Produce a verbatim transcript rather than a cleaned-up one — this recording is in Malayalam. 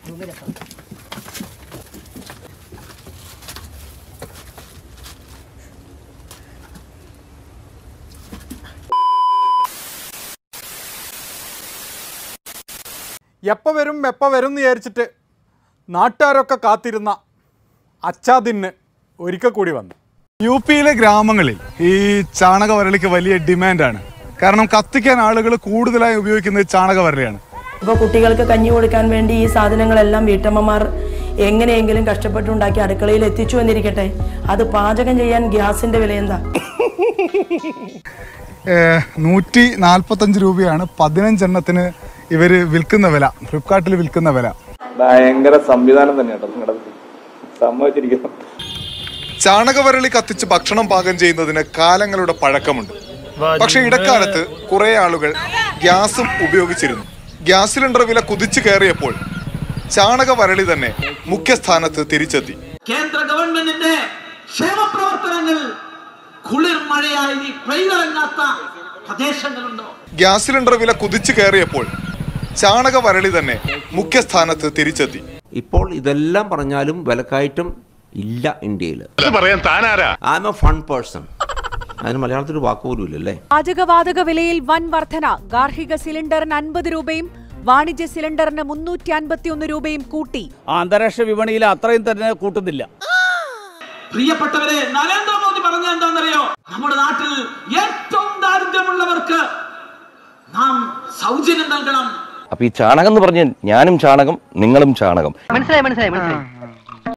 എപ്പോൾ വരും എപ്പോൾ വരും എന്ന് വിചാരിച്ചിട്ട് നാട്ടുകാരൊക്കെ കാത്തിരുന്ന അച്ചാദിന് ഒരിക്കൽ കൂടി വന്നു. യു പിയിലെ ഗ്രാമങ്ങളിൽ ഈ ചാണകവരളിക്ക് വലിയ ഡിമാൻഡാണ്. കാരണം കത്തിക്കാൻ ആളുകൾ കൂടുതലായി ഉപയോഗിക്കുന്നത് ചാണകവരളിയാണ്. ഇപ്പോൾ കുട്ടികൾക്ക് കഞ്ഞി കൊടുക്കാൻ വേണ്ടി ഈ സാധനങ്ങളെല്ലാം വീട്ടമ്മമാർ എങ്ങനെയെങ്കിലും കഷ്ടപ്പെട്ടുണ്ടാക്കി അടുക്കളയിൽ എത്തിച്ചു എന്നിരിക്കട്ടെ, അത് പാചകം ചെയ്യാൻ ഗ്യാസിന്റെ വില എന്താ? നൂറ്റി നാൽപ്പത്തഞ്ച് രൂപയാണ് പതിനഞ്ചെണ്ണത്തിന് ഇവര് വിൽക്കുന്ന വില, ഫ്ലിപ്കാർട്ടിൽ വിൽക്കുന്ന വില. ഭയങ്കര സംവിധാനം തന്നെയാണ് സംഭവിച്ചിരിക്കുന്നത്. ചാണകവരളി കത്തിച്ച് ഭക്ഷണം പാകം ചെയ്യുന്നതിന് കാലങ്ങളുടെ പഴക്കമുണ്ട്. പക്ഷെ ഇടക്കാലത്ത് കുറെ ആളുകൾ ഗ്യാസും ഉപയോഗിച്ചിരുന്നു. ഗ്യാസ് സിലിണ്ടർ വില കുതിച്ചു കയറിയപ്പോൾ ചാണകവരളി തന്നെ മുഖ്യസ്ഥാനത്ത് തിരിച്ചെത്തി. കേന്ദ്ര ഗവൺമെന്റിന്റെ ക്ഷേമ പ്രവർത്തനങ്ങൾ കുളിർമഴയായി പെയ്തിറങ്ങാത്ത പ്രദേശങ്ങളുണ്ടോ? ഗ്യാസ് സിലിണ്ടർ വില കുതിച്ചു കയറിയപ്പോൾ ചാണകവരളി തന്നെ മുഖ്യസ്ഥാനത്ത് തിരിച്ചെത്തി. ഇപ്പോൾ ഇതെല്ലാം പറഞ്ഞാലും വിലക്കയറ്റം ഇല്ല ഇന്ത്യയിൽ. അതിന് മലയാളത്തിൽ വാക്ക് പോലും ഇല്ലല്ലേ. പാചകവാതക വിലയിൽ വൻ വർധന. ഗാർഹിക സിലിണ്ടറിന് അൻപത് രൂപയും വാണിജ്യ സിലിണ്ടറിന് മുന്നൂറ്റി അൻപത്തി ഒന്ന് രൂപയും കൂട്ടി. അന്താരാഷ്ട്ര വിപണിയിൽ അത്രയും തന്നെ കൂട്ടുന്നില്ല. പ്രിയപ്പെട്ടവരെ, നരേന്ദ്രമോദി പറഞ്ഞ എന്താണെന്നറിയോ? നമ്മുടെ നാട്ടിൽ ഏറ്റവും ദാരിദ്ര്യമുള്ളവർക്ക് നാം സൗജന്യം നൽകണം. അപ്പൊ ഈ ചാണകം എന്ന് പറഞ്ഞാൽ ഞാനും ചാണകം നിങ്ങളും ചാണകം. മനസ്സിലായി മനസ്സിലായി മനസ്സിലായി